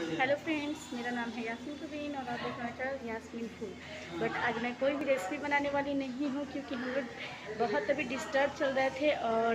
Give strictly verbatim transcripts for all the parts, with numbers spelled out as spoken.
Hello friends, मेरा नाम है यास्मीन कुबीन और आप देख रहे हैं यास्मीन फूड। बट आज मैं कोई भी रेसिपी बनाने वाली नहीं हूँ क्योंकि हम लोग बहुत अभी डिस्टर्ब चल रहे थे और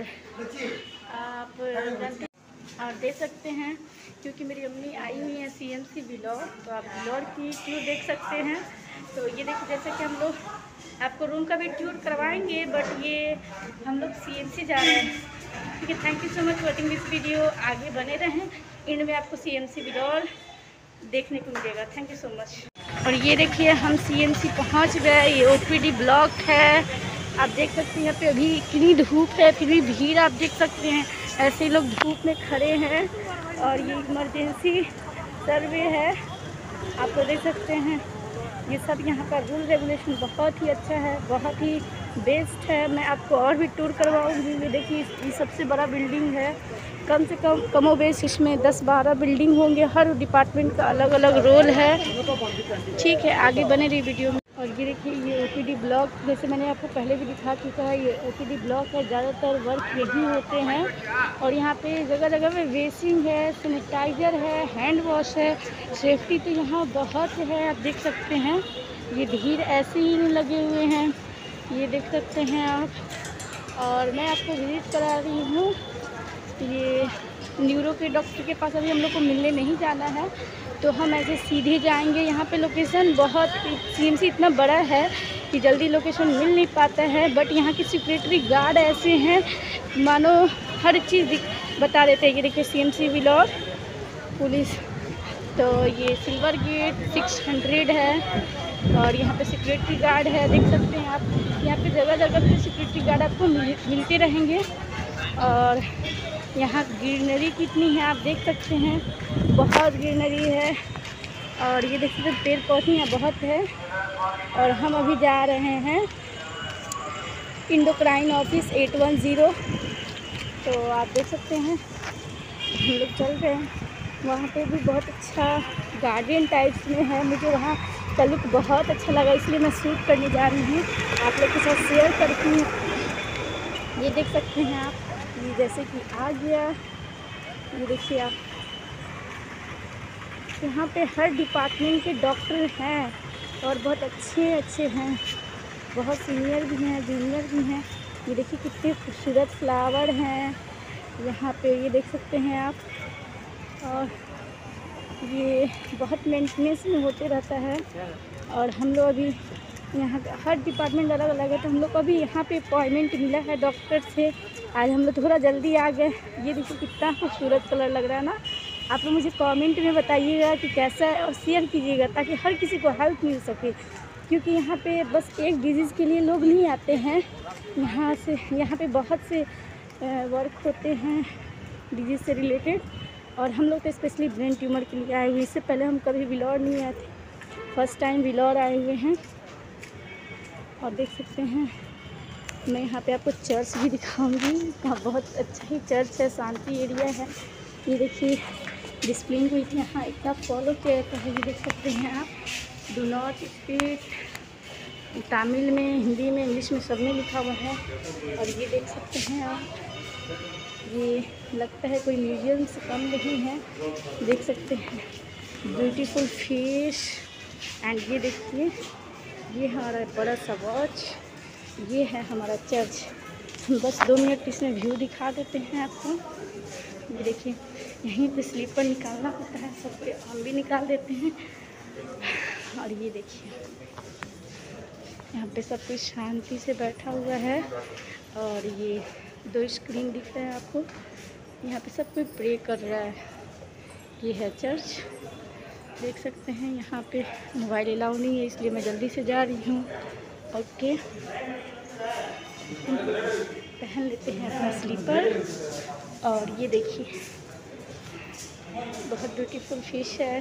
आप जानते और देख सकते हैं क्योंकि मेरी अम्मी आई हुई है सी एम सी बिलौर, तो आप बिलौर की टूर देख सकते हैं। तो ये देखिए, जैसे कि हम लोग आपको रूम का भी टूर करवाएंगे, बट ये हम लोग सी एम सी जा रहे हैं। ठीक है, thank you so much watching this video. आगे बने रहें, एंड में आपको सी एम सी बिलौर देखने को मिलेगा। Thank you so much. और ये देखिए, हम सी एम सी पहुँच गए। ये ओ पी डी ब्लॉक है, आप देख सकते हैं। यहाँ पे अभी इतनी धूप है, फिर भी भीड़ आप देख सकते हैं। ऐसे ही लोग धूप में खड़े हैं और ये इमरजेंसी सर्वे है, आप तो देख सकते हैं। ये सब यहाँ का रूल रेगुलेशन बहुत ही अच्छा है, बहुत ही बेस्ट है। मैं आपको और भी टूर करवाऊँगी। ये देखिए, ये सबसे बड़ा बिल्डिंग है। कम से कम कमो बेश इसमें दस बारह बिल्डिंग होंगे। हर डिपार्टमेंट का अलग अलग रोल है। ठीक है, आगे बने रही वीडियो में। और ये देखिए, ये ओ पी डी ब्लॉक, जैसे मैंने आपको पहले भी दिखा चुका है, ये ओ पी डी ब्लॉक है। ज़्यादातर वर्क यही होते हैं और यहाँ पे जगह जगह पे वेसिंग है, सैनिटाइज़र है, हैंड वॉश है। सेफ्टी तो यहाँ बहुत है, आप देख सकते हैं। ये भीड़ ऐसे ही नहीं लगे हुए हैं, ये देख सकते हैं आप। और मैं आपको विजिट करा रही हूँ। ये न्यूरो के डॉक्टर के पास अभी हम लोग को मिलने नहीं जाना है, तो हम ऐसे सीधे जाएंगे। यहाँ पे लोकेशन बहुत, सी एम सी इतना बड़ा है कि जल्दी लोकेशन मिल नहीं पाता है। बट यहाँ के सिक्योरिटी गार्ड ऐसे हैं, मानो हर चीज़ बता देते हैं। ये देखिए, C M C Vellore police. तो ये सिल्वर गेट सिक्स हंड्रेड है और यहाँ पे सिक्योरिटी गार्ड है, देख सकते हैं आप। यहाँ पे जगह जगह पे सिक्योरिटी गार्ड आपको मिल, मिलते रहेंगे। और यहाँ ग्रीनरी कितनी है आप देख सकते हैं, बहुत ग्रीनरी है। और ये देख सकते हैं, पेड़ पौधे यहाँ बहुत है। और हम अभी जा रहे हैं endocrine office eight one zero. तो आप देख सकते हैं, हम लोग चल रहे हैं। वहाँ पे भी बहुत अच्छा गार्डन टाइप्स में है। मुझे वहाँ का लुक बहुत अच्छा लगा, इसलिए मैं शूट करने जा रही हूँ, आप लोग के साथ शेयर करती हूँ। ये देख सकते हैं आप, ये जैसे कि आ गया। ये देखिए आप, यहाँ पे हर डिपार्टमेंट के डॉक्टर हैं और बहुत अच्छे अच्छे हैं। बहुत सीनियर भी हैं, जूनियर भी हैं। ये देखिए कितने खूबसूरत फ्लावर हैं यहाँ पे, ये देख सकते हैं आप। और ये बहुत मेंटेनेंस में होते रहता है। और हम लोग अभी यहाँ हर डिपार्टमेंट अलग अलग है, तो हम लोग को अभी यहाँ पे अपॉइंटमेंट मिला है डॉक्टर से। आज हम लोग थोड़ा जल्दी आ गए। ये देखिए कितना खूबसूरत कलर लग रहा है ना। आप लोग मुझे कमेंट में बताइएगा कि कैसा है और शेयर कीजिएगा, ताकि हर किसी को हेल्प मिल सके। क्योंकि यहाँ पे बस एक डिजीज़ के लिए लोग नहीं आते हैं, यहाँ से यहाँ पे बहुत से वर्क होते हैं डिजीज़ से रिलेटेड। और हम लोग तो स्पेशली ब्रेन ट्यूमर के लिए आए हुए। इससे पहले हम कभी बिलौर नहीं आए थे, फर्स्ट टाइम बिलौर आए हुए हैं। और देख सकते हैं, मैं यहाँ पे आपको चर्च भी दिखाऊंगी। यहाँ बहुत अच्छा ही चर्च है, शांति एरिया है। ये देखिए, डिसिप्लिन को यहाँ इतना फॉलो किया जाता है। ये देख सकते हैं आप, डू नॉट स्पीक, तमिल में, हिंदी में, इंग्लिश में, सब में लिखा हुआ है। और ये देख सकते हैं आप, ये लगता है कोई म्यूजियम से कम नहीं है, देख सकते हैं। Beautiful fish. एंड ये देखिए, ये हमारा बड़ा सा वॉच, ये है हमारा चर्च। बस दो मिनट इसमें व्यू दिखा देते हैं आपको। ये देखिए, यहीं पे स्लीपर निकालना होता है, सब पे हम भी निकाल देते हैं। और ये देखिए, यहाँ पे सब कुछ शांति से बैठा हुआ है। और ये दो स्क्रीन दिख रहा है आपको, यहाँ पे सब कोई प्रे कर रहा है। ये है चर्च, देख सकते हैं। यहाँ पे मोबाइल अलाउ नहीं है, इसलिए मैं जल्दी से जा रही हूँ। ओके, पहन लेते हैं अपना स्लीपर। और ये देखिए, बहुत ब्यूटीफुल फिश है।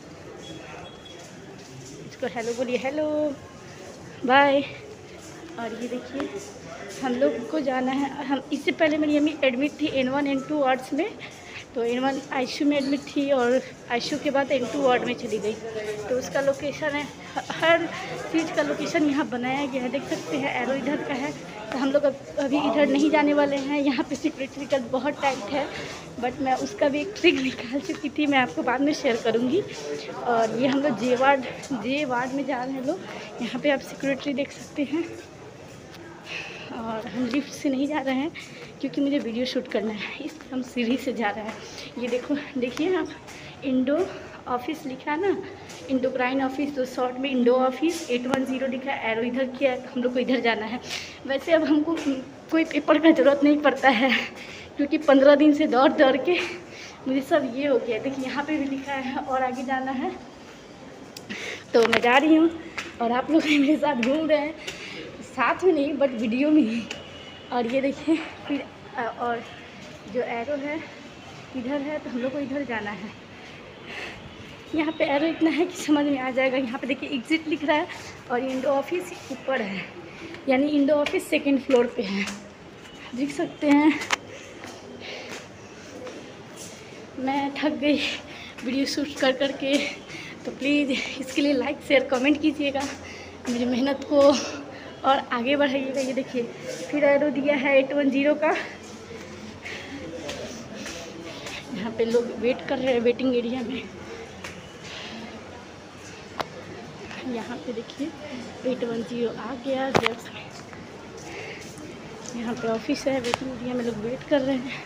इसको हेलो बोलिए, हेलो, बाय। और ये देखिए, हम लोग को जाना है। हम इससे पहले मेरी अम्मी एडमिट थी N one N two wards में, तो एन वन आईसीयू में एडमिट थी और आईसीयू के बाद एन टू वार्ड में चली गई। तो उसका लोकेशन है, हर चीज़ का लोकेशन यहाँ बनाया गया है, देख सकते हैं। एरो इधर का है, तो हम लोग अभी इधर नहीं जाने वाले हैं। यहाँ पे सिक्योरिटी का बहुत टाइट है, बट मैं उसका भी एक ट्रिक निकाल चुकी थी, मैं आपको बाद में शेयर करूँगी। और ये हम लोग जे वार्ड जे वार्ड में जा रहे हैं लोग। यहाँ पे आप सिक्योरिटी देख सकते हैं। और हम लिफ्ट से नहीं जा रहे हैं क्योंकि मुझे वीडियो शूट करना है, इसलिए हम सीढ़ी से जा रहे हैं। ये देखो, देखिए आप, इंडो ऑफिस लिखा है ना, इंडोक्राइन ऑफिस, तो शॉर्ट में endo office eight one zero लिखा है। एरो इधर किया है, तो हम लोग को इधर जाना है। वैसे अब हमको कोई पेपर का ज़रूरत नहीं पड़ता है क्योंकि पंद्रह दिन से दौड़ दौड़ के मुझे सब ये हो गया। देखिए यहाँ पे भी लिखा है और आगे जाना है। तो मैं जा रही हूँ और आप लोग मेरे साथ घूम रहे हैं, साथ में नहीं बट वीडियो में ही। और ये देखिए फिर, और जो एरो है इधर है, तो हम लोग को इधर जाना है। यहाँ पे एरो इतना है कि समझ में आ जाएगा। यहाँ पे देखिए एग्जिट लिख रहा है और इंडो ऑफिस ऊपर है, यानी इंडो ऑफिस सेकंड फ्लोर पे है, देख सकते हैं। मैं थक गई वीडियो शूट कर कर के, तो प्लीज़ इसके लिए लाइक शेयर कमेंट कीजिएगा, मेरी मेहनत को और आगे बढ़ाइएगा। ये देखिए फिर एरो दिया है एट वन ज़ीरो का। यहाँ पे लोग वेट कर रहे हैं वेटिंग एरिया में। यहाँ पे देखिए एट वन ज़ीरो आ गया जस्ट। यहाँ पे ऑफिस है, वेटिंग एरिया में लोग वेट कर रहे हैं।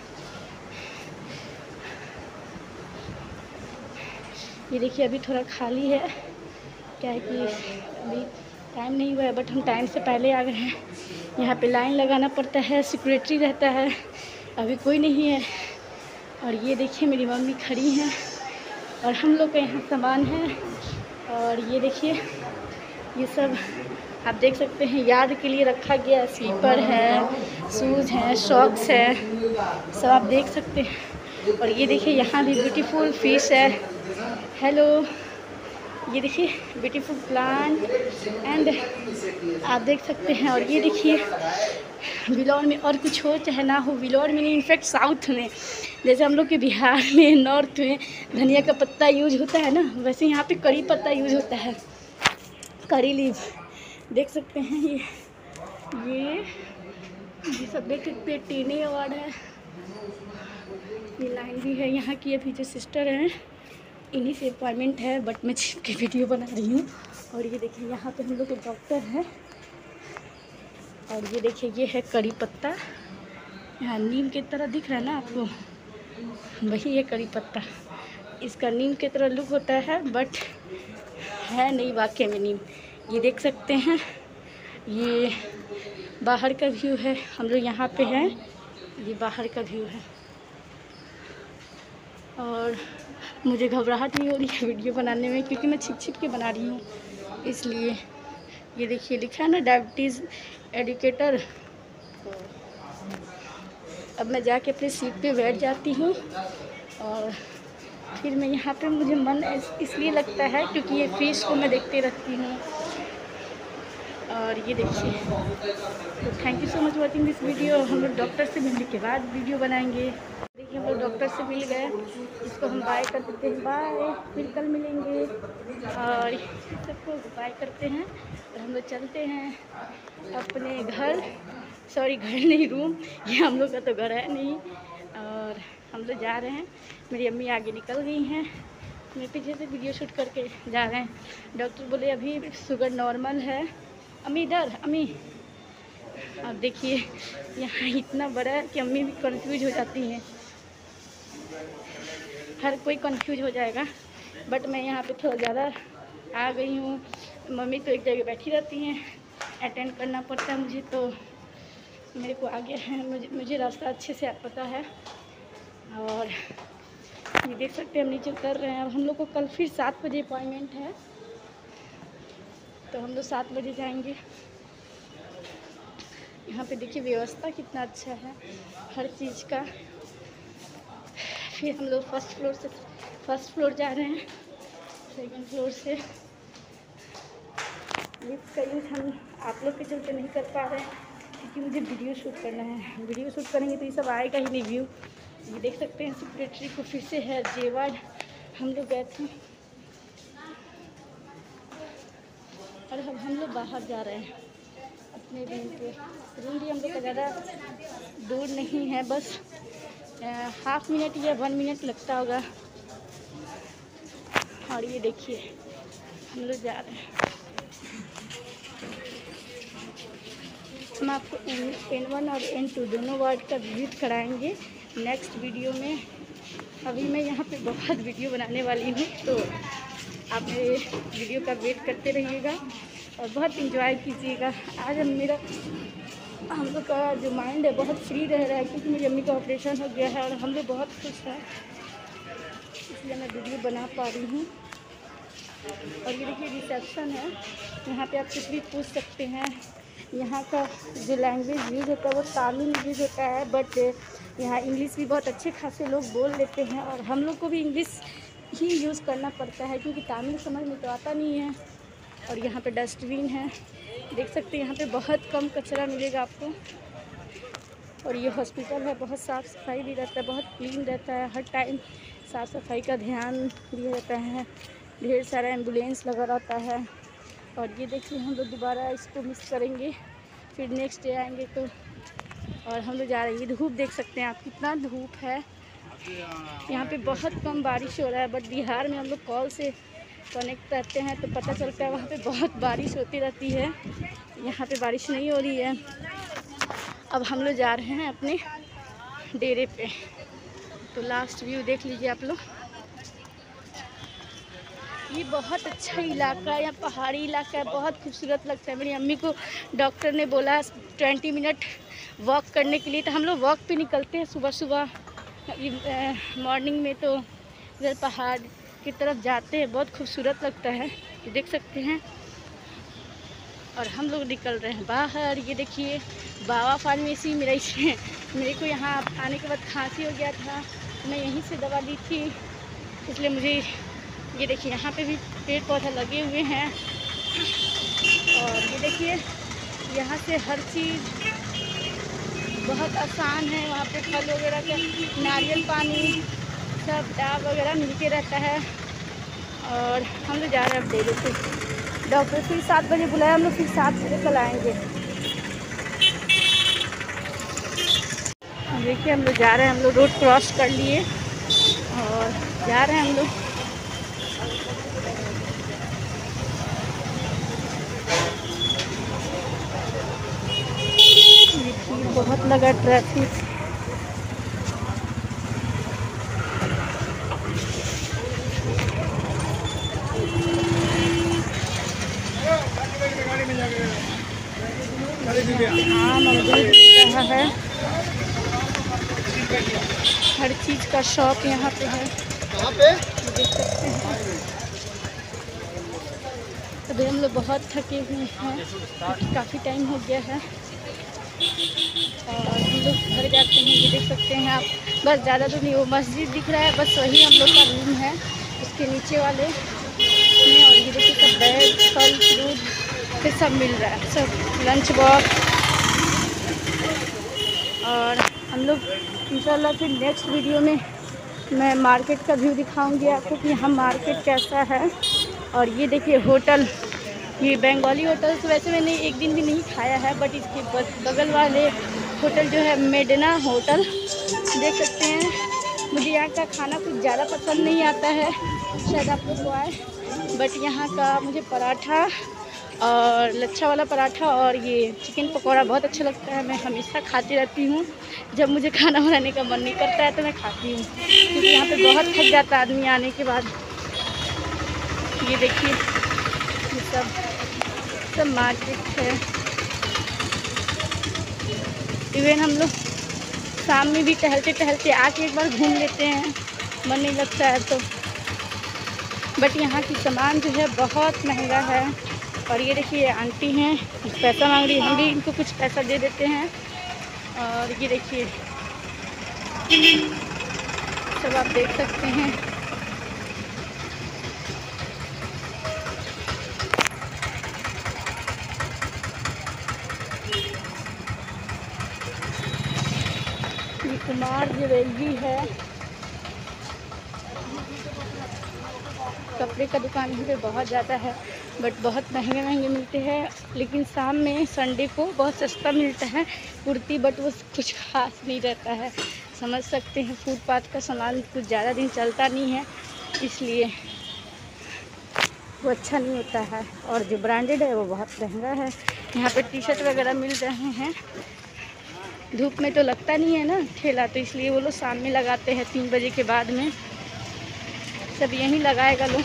ये देखिए अभी थोड़ा खाली है, क्या है कि अभी टाइम नहीं हुआ है, बट हम टाइम से पहले आ गए हैं। यहाँ पे लाइन लगाना पड़ता है, सिक्योरिटी रहता है, अभी कोई नहीं है। और ये देखिए मेरी मम्मी खड़ी हैं और हम लोग का यहाँ सामान है। और ये देखिए ये सब आप देख सकते हैं, याद के लिए रखा गया। स्लीपर है, शूज़ हैं, सॉक्स है, सब आप देख सकते हैं। और ये देखिए यहाँ भी ब्यूटीफुल फिश है। हेलो, ये देखिए ब्यूटीफुल प्लांट एंड आप देख सकते हैं। और ये देखिए विलौर में और कुछ हो चाहे ना हो, विलौर में नहीं, इनफैक्ट साउथ में, जैसे हम लोग के बिहार में नॉर्थ में धनिया का पत्ता यूज होता है ना, वैसे यहाँ पे कड़ी पत्ता यूज होता है, कड़ी लीव। देख सकते हैं ये ये ये सब देख सकते हैं। टीने अवार्ड है, ये लाइन भी है यहाँ की। अभी जो सिस्टर हैं इन्हीं से अपॉइंटमेंट है, बट मैं छिप के वीडियो बना रही हूँ। और ये देखिए यहाँ पे हम लोग के डॉक्टर हैं। और ये देखिए ये है कड़ी पत्ता, यहाँ नीम की तरह दिख रहा है ना आपको, वही है कड़ी पत्ता। इसका नीम की तरह लुक होता है बट है नहीं वाकई में नीम। ये देख सकते हैं, ये बाहर का व्यू है। हम लोग यहाँ पे हैं, ये बाहर का व्यू है। और मुझे घबराहट नहीं हो रही है वीडियो बनाने में क्योंकि मैं छिप छिप के बना रही हूँ, इसलिए। ये देखिए लिखा है ना डायबिटीज़ एडुकेटर। अब मैं जाके अपनी सीट पे बैठ जाती हूँ और फिर मैं यहाँ पे, मुझे मन इसलिए लगता है क्योंकि ये फिश को मैं देखते रहती हूँ। और ये देखिए, तो thank you so much watching this video. हम लोग डॉक्टर से मिलने के बाद वीडियो बनाएंगे। देखिए हम लोग डॉक्टर से मिल गए, इसको हम बाय कर देते हैं, बाय, फिर कल मिलेंगे। और सबको बाय करते हैं और हम लोग चलते हैं अपने घर, सॉरी घर नहीं रूम, ये हम लोग का तो घर है नहीं। और हम लोग जा रहे हैं, मेरी अम्मी आगे निकल गई हैं, मैं पीछे से वीडियो शूट करके जा रहे हैं। डॉक्टर बोले अभी शुगर नॉर्मल है। अम्मी इधर, अम्मी आप देखिए यहाँ इतना बड़ा है कि अम्मी भी कंफ्यूज हो जाती हैं, हर कोई कंफ्यूज हो जाएगा। बट मैं यहाँ पे थोड़ा ज़्यादा आ गई हूँ, मम्मी तो एक जगह बैठी रहती हैं, अटेंड करना पड़ता है मुझे, तो मेरे को आगे है, मुझे मुझे रास्ता अच्छे से पता है। और ये देख सकते हैं हम नीचे उतर रहे हैं। अब हम लोग को कल फिर सात बजे अपॉइंटमेंट है, तो हम लोग सात बजे जाएंगे। यहाँ पे देखिए व्यवस्था कितना अच्छा है हर चीज़ का। फिर हम लोग फर्स्ट फ्लोर से फर्स्ट फ्लोर जा रहे हैं, सेकंड फ्लोर से। लिफ्ट का यूज़ हम आप लोग के चलते नहीं कर पा रहे हैं क्योंकि मुझे वीडियो शूट करना है। वीडियो शूट करेंगे तो ये सब आएगा ही नहीं व्यू, ये देख सकते हैं सेक्रेटरी को फिर से है जेवार्ड हम लोग गए थे और अब हम लोग बाहर जा रहे हैं अपने रूम के। रूम भी हम लोग का ज़्यादा दूर नहीं है, बस हाफ मिनट या वन मिनट लगता होगा। और ये देखिए हम लोग जा रहे हैं। हम आपको एन वन और एन टू दोनों वार्ड का विजिट कराएंगे नेक्स्ट वीडियो में। अभी मैं यहाँ पे बहुत वीडियो बनाने वाली हूँ, तो आप मेरे वीडियो का वेट करते रहिएगा और बहुत इंजॉय कीजिएगा। आज हम मेरा हम लोग का जो माइंड है बहुत फ्री रह रहा है, क्योंकि मेरी अम्मी का ऑपरेशन हो गया है और हम लोग बहुत खुश हैं, इसलिए मैं वीडियो बना पा रही हूँ। और ये देखिए रिसेप्शन है, यहाँ पे आप कुछ भी पूछ सकते हैं। यहाँ का जो लैंग्वेज यूज़ होता है वो तमिल यूज़ होता है, बट यहाँ इंग्लिश भी बहुत अच्छे खासे लोग बोल लेते हैं और हम लोग को भी इंग्लिश ही यूज़ करना पड़ता है, क्योंकि तमिल समझ में तो आता नहीं है। और यहाँ पे डस्टबिन है, देख सकते हैं यहाँ पे बहुत कम कचरा मिलेगा आपको। और ये हॉस्पिटल है, बहुत साफ़ सफाई भी रहता है, बहुत क्लीन रहता है, हर टाइम साफ़ सफाई का ध्यान दिया जाता है। ढेर सारा एम्बुलेंस लगा रहता है। और ये देखिए हम लोग दोबारा इसको मिस करेंगे, फिर नेक्स्ट डे आएंगे तो। और हम लोग जा रहे हैं, धूप देख सकते हैं आप कितना धूप है। यहाँ पे बहुत कम बारिश हो रहा है, बट बिहार में हम लोग कॉल से कनेक्ट रहते हैं तो पता चलता है वहाँ पे बहुत बारिश होती रहती है। यहाँ पे बारिश नहीं हो रही है। अब हम लोग जा रहे हैं अपने डेरे पे, तो लास्ट व्यू देख लीजिए आप लोग। ये बहुत अच्छा इलाका है, यहाँ पहाड़ी इलाका है, बहुत खूबसूरत लगता है। मेरी अम्मी को डॉक्टर ने बोला ट्वेंटी मिनट वॉक करने के लिए, तो हम लोग वॉक पे निकलते हैं सुबह सुबह मॉर्निंग में, तो इधर पहाड़ की तरफ जाते हैं, बहुत खूबसूरत लगता है, देख सकते हैं। और हम लोग निकल रहे हैं बाहर। ये देखिए बाबा फार्मेसी, मेरा इसमें मेरे को यहाँ आने के बाद खांसी हो गया था, मैं यहीं से दवा ली थी, इसलिए मुझे ये देखिए यहाँ पे भी पेड़ पौधा लगे हुए हैं। और ये देखिए यहाँ से हर चीज़ बहुत आसान है। वहाँ पे फल वगैरह का, नारियल पानी, सब डाब वगैरह मिलते रहता है। और हम लोग जा रहे हैं अब डेरे पे। डॉक्टर फिर सात बजे बुलाया, हम लोग फिर सात बजे कल आएँगे। देखिए हम लोग जा रहे हैं, हम लोग रोड क्रॉस कर लिए और जा रहे हैं हम लोग। बहुत लगा ट्रैफिक। आम अमरूद मिल रहा है, हर चीज़ का शॉप यहाँ पे है, देख सकते हैं। अभी हम लोग बहुत थके हुए हैं, काफ़ी टाइम हो गया है और हम लोग घर जाते हैं। ये देख सकते हैं आप, बस ज़्यादा तो नहीं, वो मस्जिद दिख रहा है, बस वही हम लोग का रूम है, उसके नीचे वाले में। और ये देखिए सब बैग, फल फ्रूट फिर सब मिल रहा है, सब लंच बॉक्स। और हम लोग इंशाल्लाह फिर नेक्स्ट वीडियो में मैं मार्केट का व्यू दिखाऊंगी आपको कि यहाँ मार्केट कैसा है। और ये देखिए होटल, ये बंगाली होटल, तो वैसे मैंने एक दिन भी नहीं खाया है, बट इसके बगल वाले होटल जो है मेडना होटल, देख सकते हैं। मुझे यहाँ का खाना कुछ ज़्यादा पसंद नहीं आता है, शायद आप लोग को आए, बट यहाँ का मुझे पराठा और लच्छा वाला पराठा और ये चिकन पकौड़ा बहुत अच्छा लगता है। मैं हमेशा खाती रहती हूँ, जब मुझे खाना बनाने का मन नहीं करता है तो मैं खाती हूँ, क्योंकि यहाँ पे बहुत थक जाता है आदमी आने के बाद। ये देखिए ये सब सब मार्केट है। इवन हम लोग शाम में भी टहलते टहलते आके एक बार घूम लेते हैं, मन नहीं लगता है तो। बट यहाँ की सामान जो है बहुत महंगा है। और ये देखिए आंटी हैं, पैसा मांग रही है, हम भी इनको कुछ पैसा दे देते हैं। और ये देखिए सब आप देख सकते हैं। मार ज्वेलरी है, कपड़े का दुकान यहाँ पे बहुत ज़्यादा है, बट बहुत महंगे महंगे मिलते हैं। लेकिन शाम में संडे को बहुत सस्ता मिलता है कुर्ती, बट वो कुछ खास नहीं रहता है। समझ सकते हैं, फुटपाथ का सामान कुछ ज़्यादा दिन चलता नहीं है, इसलिए वो अच्छा नहीं होता है। और जो ब्रांडेड है वो बहुत महंगा है। यहाँ पे टी शर्ट वगैरह मिल रहे हैं। धूप में तो लगता नहीं है ना ठेला, तो इसलिए वो लोग शाम में लगाते हैं, तीन बजे के बाद में सब यहीं लगाएगा लोग।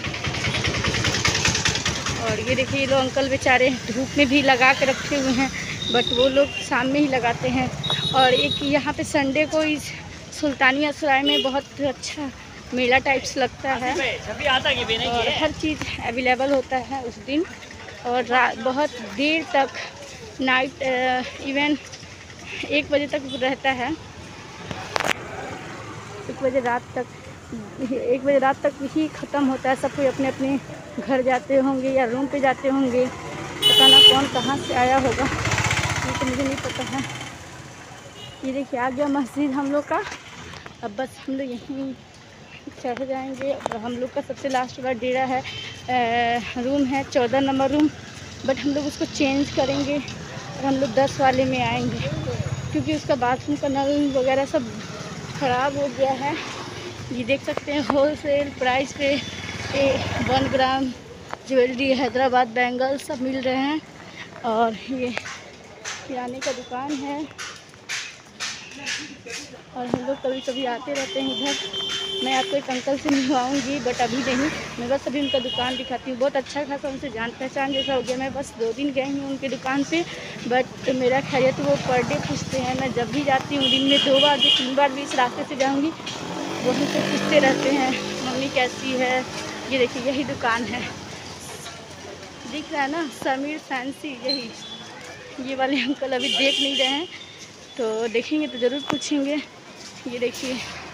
और ये देखिए, ये लोग अंकल बेचारे धूप में भी लगा के रखे हुए हैं, बट वो लोग शाम में ही लगाते हैं। और एक यहाँ पे संडे को इस सुल्तानिया सराय में बहुत अच्छा मेला टाइप्स लगता है, और हर चीज़ अवेलेबल होता है उस दिन। और रात बहुत देर तक, नाइट इवन एक बजे तक रहता है। एक बजे रात तक एक बजे रात तक ही ख़त्म होता है। सब कोई अपने अपने घर जाते होंगे या रूम पे जाते होंगे। पता ना कौन कहाँ से आया होगा, ये तो मुझे नहीं पता है। ये देखिए आ गया मस्जिद हम लोग का। अब बस हम लोग यहीं चढ़ जाएंगे। और हम लोग का सबसे लास्ट वाला डेरा है, आ, रूम है चौदह नंबर रूम, बट हम लोग उसको चेंज करेंगे और हम लोग दस वाले में आएंगे, क्योंकि उसका बाथरूम का नल वगैरह सब ख़राब हो गया है। ये देख सकते हैं होल सेल प्राइस पे one gram jewellery, Hyderabad bangle सब मिल रहे हैं। और ये किराने का दुकान है, और हम लोग कभी कभी आते रहते हैं इधर। मैं आपको एक अंकल से मिलवाऊंगी, बट अभी नहीं, मैं बस अभी उनका दुकान दिखाती हूँ। बहुत अच्छा खासा उनसे जान पहचान जैसा हो गया। मैं बस दो दिन गई हूँ उनके दुकान पे, बट मेरा खैरियत वो पर डे पूछते हैं। मैं जब भी जाती हूँ, दिन में दो बार तीन बार भी इस रास्ते से जाऊँगी, वो हमसे पूछते रहते हैं मम्मी कैसी है। ये देखिए यही दुकान है, दिख रहा है ना, समीर फैंसी। यही ये वाले अंकल अभी देख नहीं रहे हैं, तो देखेंगे तो ज़रूर पूछेंगे। ये देखिए,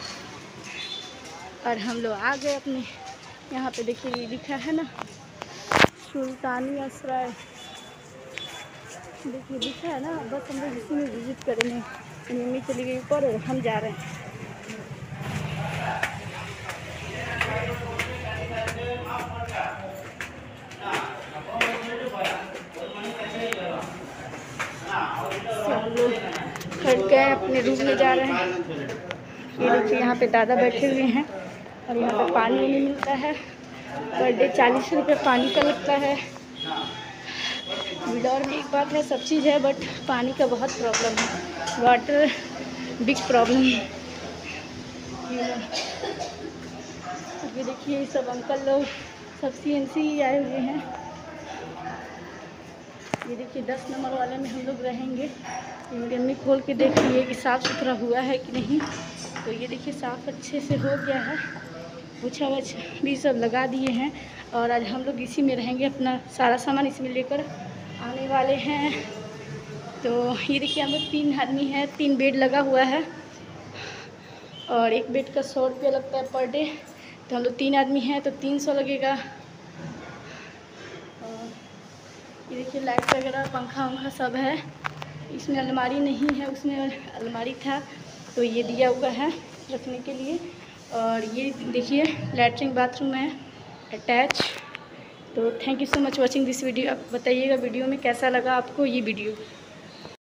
और हम लोग आ गए अपने यहाँ पे। देखिए ये लिखा है ना सुल्तानिया सराय, देखिए लिखा है ना। बस हम लोग इसी में विज़िट करेंगे। मम्मी चली गई ऊपर और हम जा रहे हैं। हम लोग घर गए, अपने रूम में जा रहे हैं। ये देखिए यहाँ पे दादा बैठे हुए हैं, और यहाँ पे पानी नहीं मिलता है। पर डे चालीस रुपये पानी का लगता है। विडौर में एक बात है, सब चीज़ है, बट पानी का बहुत प्रॉब्लम है। Water big problem. ये देखिए ये सब अंकल लोग सब सी एन सी ही आए हुए हैं। ये देखिए दस नंबर वाले में हम लोग रहेंगे। मेरी अम्मी खोल के देख रही है कि साफ़ सुथरा हुआ है कि नहीं। तो ये देखिए साफ़ अच्छे से हो गया है। पोछा वछ भी सब लगा दिए हैं, और आज हम लोग इसी में रहेंगे। अपना सारा सामान इसमें लेकर आने वाले हैं। तो ये देखिए हम लोग तीन आदमी हैं, तीन बेड लगा हुआ है, और एक बेड का सौ रुपया लगता है पर डे। तो हम लोग तीन आदमी हैं तो तीन सौ लगेगा। और ये देखिए लाइट वगैरह, पंखा वंखा सब है। इसमें अलमारी नहीं है, उसमें अलमारी था तो ये दिया हुआ है रखने के लिए। और ये देखिए लैट्रिन बाथरूम है अटैच। तो thank you so much watching this video. आप बताइएगा वीडियो में कैसा लगा आपको ये वीडियो।